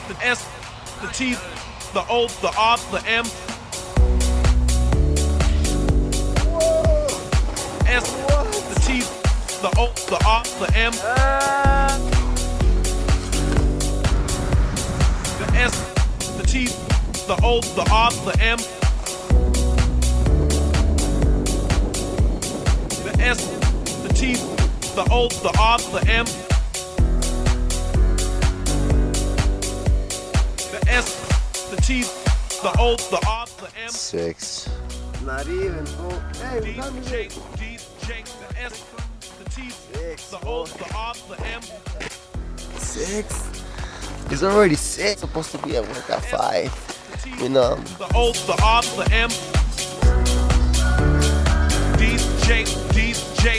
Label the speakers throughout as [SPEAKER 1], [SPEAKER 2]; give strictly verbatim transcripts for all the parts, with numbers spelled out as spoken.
[SPEAKER 1] the S, the T, the O, the R, the M. S, the T, the O, the R, the M. The S, the T, the O, the R, the M. The S, the T, the O, the R, the M. The S, the T, the O, the R, the M.
[SPEAKER 2] Six.
[SPEAKER 3] Not even, fool. Hey,
[SPEAKER 1] D,
[SPEAKER 3] what time is
[SPEAKER 1] J,
[SPEAKER 3] it?
[SPEAKER 1] D, J, the S, the T,
[SPEAKER 3] Six,
[SPEAKER 1] the O, the R, the M.
[SPEAKER 2] Six. It's already six. Supposed to be at work at five. You know.
[SPEAKER 1] The O, the R, the M. D, J, D, J.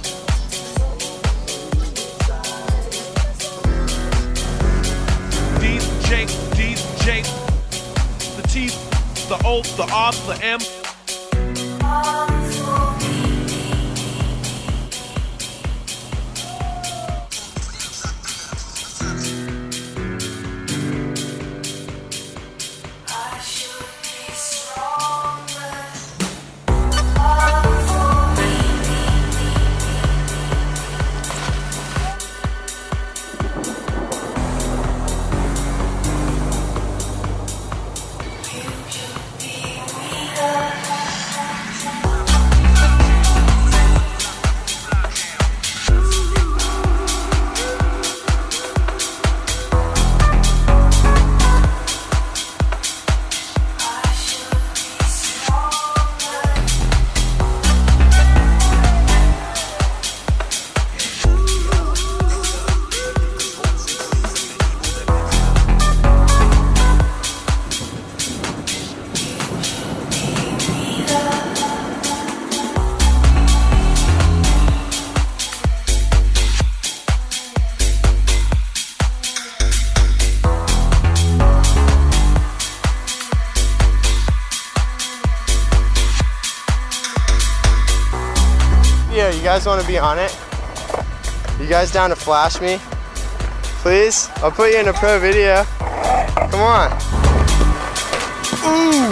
[SPEAKER 1] D, J, D, J. The T, the O, the R, the M.
[SPEAKER 4] Yeah, you guys want to be on it? You guys down to flash me? Please? I'll put you in a pro video. Come on. Ooh!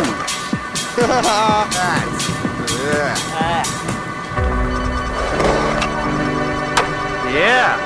[SPEAKER 4] yeah. Yeah.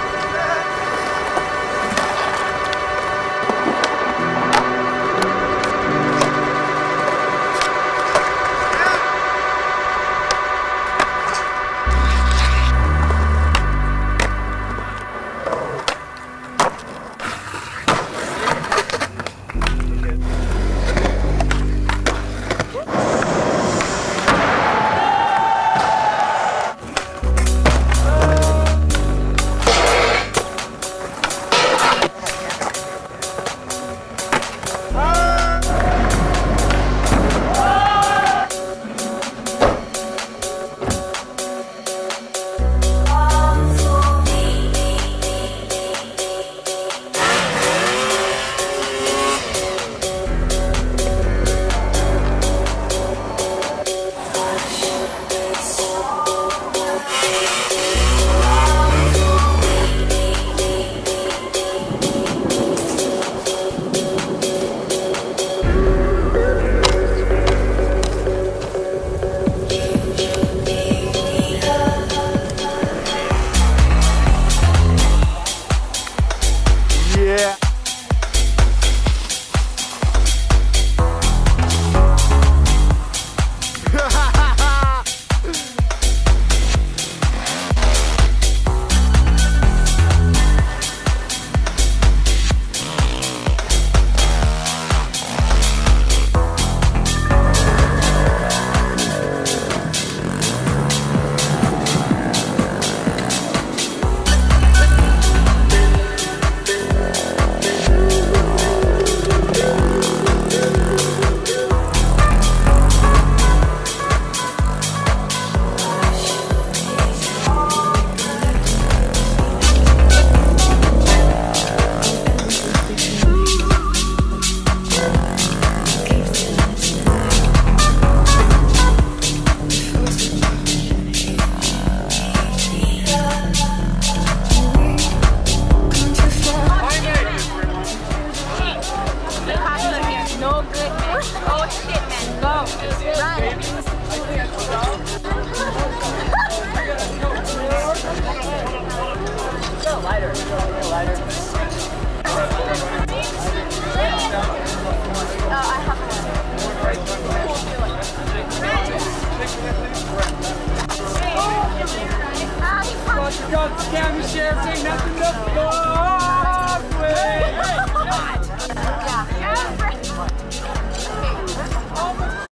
[SPEAKER 5] Camera share, say nothing to fuck with.